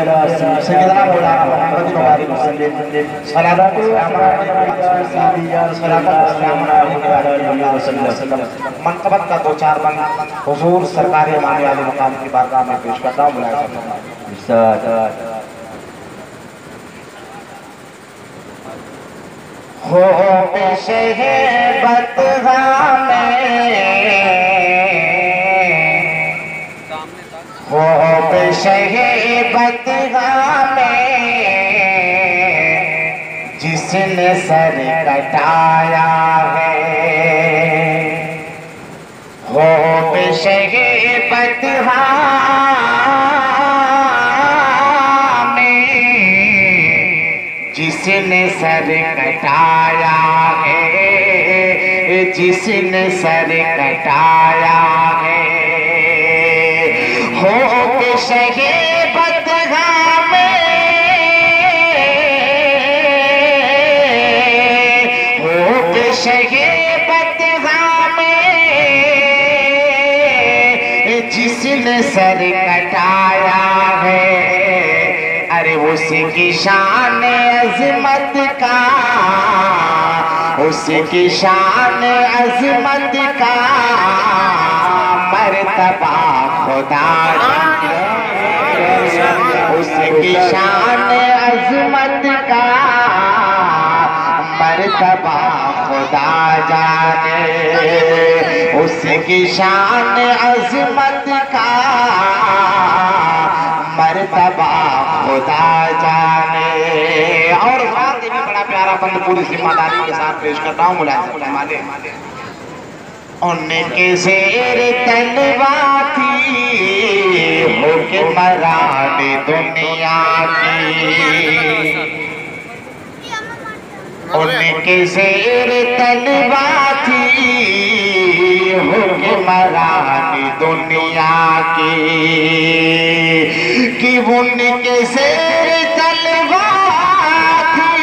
सैयदना मौलाना मोहम्मद नवारी वसल्लम सलावत मनकबत का दो चार बंद हुजूर सरकार इमाम आले मकाम की बारगाह में पेश करता हूँ। हो शहे बतहा हो शहे बतहा जिसने सर कटाया है। हो शहे बतहा जिसने सर कटाया है, जिसने सर कटाया है। हो के शहे बतहा में, हो के शहे बतहा में जिसने सर कटाया है। अरे उसकी शान अज़मत का, उसकी शान अज़मत का मर्तबा खुदा, उसकी शान अज़मत का मर्तबा खुदा जाने, उसकी शान अज़मत का मर्तबा खुदा जाने। और भी बड़ा प्यारा बंद पूरी जिम्मेदारी के साथ पेश करता हूँ। उनके शेर तलवा थी हुक्मरान दुनिया की, उनके शेर तलवा थी हुक्मरान दुनिया की, कि उनके शेर तलवा थी,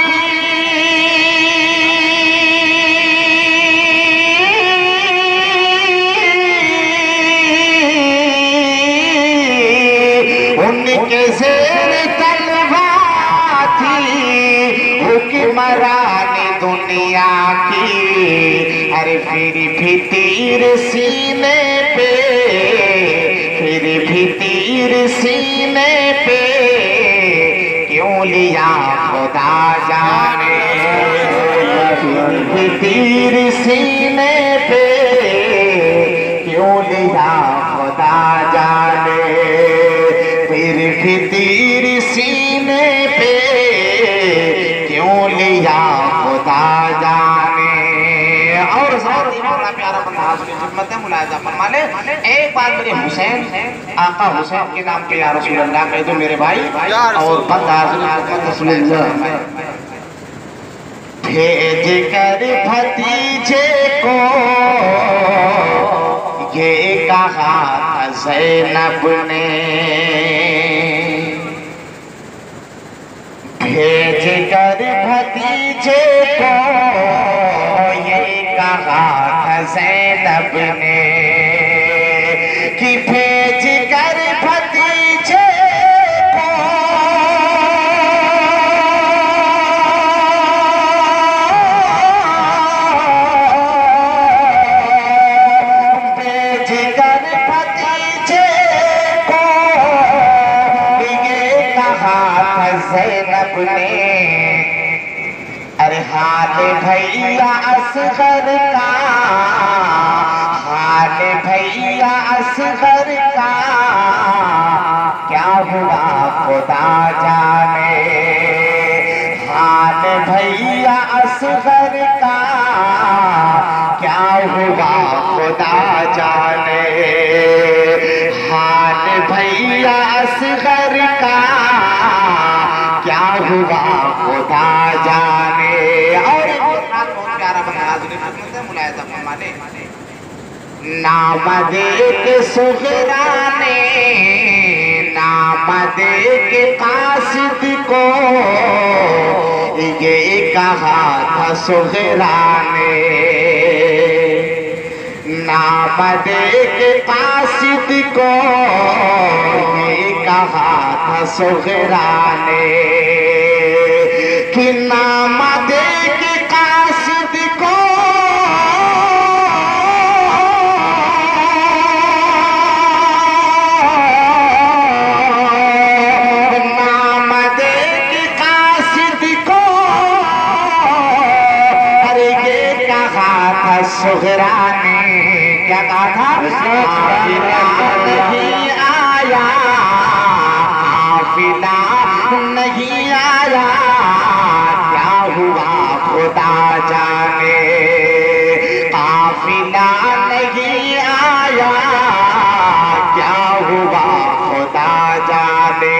उनके शेर तलवा थी हुक्मरान दुनिया की। अरे फिर भी तीर सीने पे, फिर भी तीर सीने पे क्यों लिया खुदा जाने, फिर भी तीर सीने पे क्यों लिया खुदा जाने, फिर भी तीर सीने पे क्यों लिया खुदा जाने। और बड़ा प्यारा बंदा खिदमत है मुलाजा फरमाने। एक बार मेरे हुसैन, आका हुसैन के नाम पे या रसूल अल्लाह कह दो मेरे भाई, और बंदा भेज कर भतीजे को ये कहा ज़ैनब ने, भेज कर भतीजे को ये कहा ज़ैनब ने, कि भेज कर भतीजे को, भेज कर भतीजे को ये कहा ज़ैनब ने। अरे हाल भैया असगर का, हाल भैया असगर का क्या हुआ खुदा जाने, हाल भैया असगर का क्या हुआ खुदा जाने, हाल भैया असगर का क्या हुआ खुदा जाने। और प्यारा नाम देख सुगरा ने, नाम देख कासिद को ये कहा था सुगरा ने, नाम देख कासिद को ये कहा था सुगरा ने कि नाम दे के कासिद को नाम दे के कासिद को अरे ये कहा था सुगरा ने। क्या कहा था? नहीं आया काफिला नहीं आया, क्या हुआ खुदा जाने। काफिला नहीं आया, क्या हुआ खुदा जाने।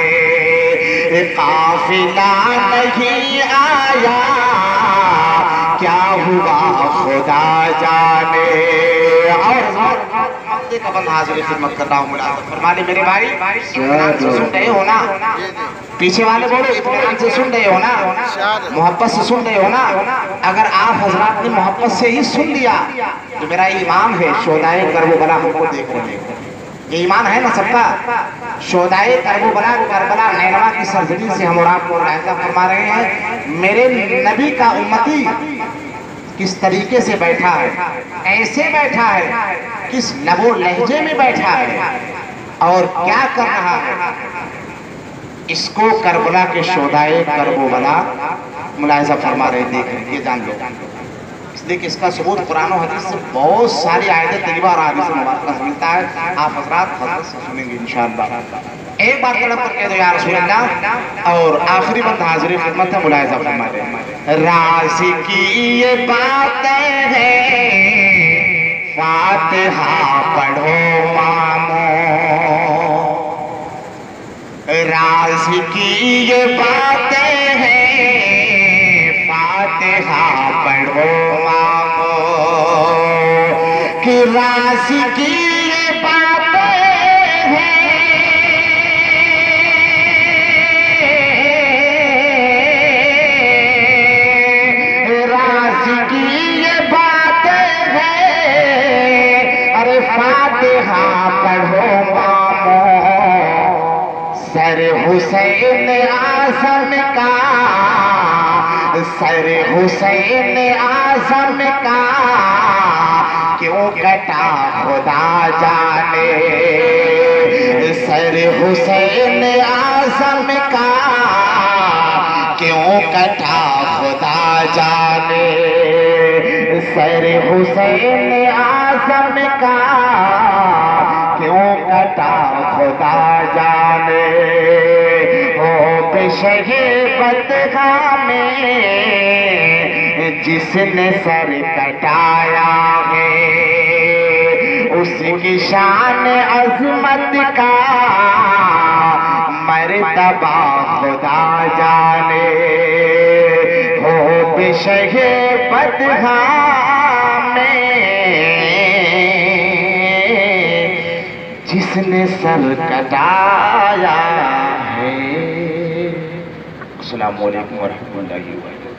काफिला नहीं आया, क्या हुआ खुदा जाने। और का बंद हाजिर खिदमत कर रहा हूँ। फरमाने मेरे भाई इत्मीनान से सुन रहे हो ना, पीछे वाले बोलो इत्मीनान से सुन रहे हो ना, मोहब्बत से सुन रहे हो ना। अगर आप हजरात ने मोहब्बत से ही सुन लिया तो मेरा ईमान है शोदाए करबला हमको देख रहे हैं। ये ईमान है ना सबका। शोदाए करबला करबला नैनवा की सरजमी से हम और आपको मुलाहिजा फरमा रहे हैं। मेरे नबी का उम्मती किस तरीके से बैठा है, ऐसे बैठा है, किस लबो लहजे में बैठा है और क्या कर रहा है, इसको करबला के शोदाए करबला मुलाहिजा फरमा रहे, देख रहे, ये जान लो। इसलिए कि इसका सबूत कुरान और हदीस से बहुत सारी आयतें तैयबा और हदीस मुबारका से मिलता है। आप हजरात हजरत से सुनेंगे इंशाअल्लाह। एक बार तड़प कर कह दो या रसूल अल्लाह। और आखिरी बात हाजिर खिदमत है, मुलाहिजा फरमा रहे। राज़ी की ये बातें हैं, फातिहा पढ़ो मामो। राज़ी की ये बातें हैं, फातिहा पढ़ो मामो। कि राज़ी की ये बातें हैं, फातिहा पढ़ो मामो। सर हुसैन आज़म का, सर हुसैन आज़म का क्यों कटा खुदा जाने। सर हुसैन आज़म का क्यों कटा खुदा जाने। सर हुसैन आज़म का क्यों कटा खुदा जाने। हो पेशे बदगाह में जिसने सर कटाया है, उसकी शान अज़मत का मर्तबा खुदा जाने। हो पेशे बदगाह में जिसने सर कटाया है। अस्सलामु अलैकुम व रहमतुल्लाहि व बरकातहू।